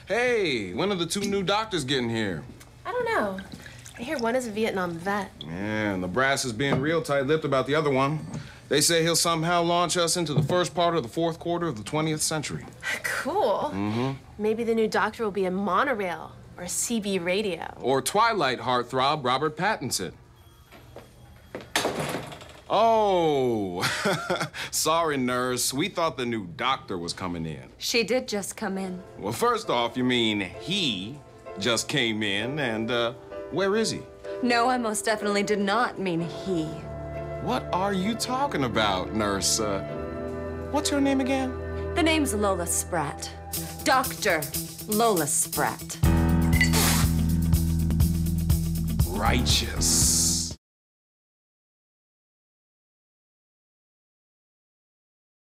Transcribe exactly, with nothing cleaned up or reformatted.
Hey, when are the two new doctors getting here? I don't know. I hear one is a Vietnam vet. Yeah, and the brass is being real tight-lipped about the other one. They say he'll somehow launch us into the first part of the fourth quarter of the twentieth century. Cool. Mm-hmm. Maybe the new doctor will be a monorail or C B radio. Or Twilight heartthrob Robert Pattinson. Oh, sorry, nurse. We thought the new doctor was coming in. She did just come in. Well, first off, you mean he just came in, and uh, where is he? No, I most definitely did not mean he. What are you talking about, nurse? Uh, what's your name again? The name's Lola Pratt. Doctor Lola Pratt. Righteous.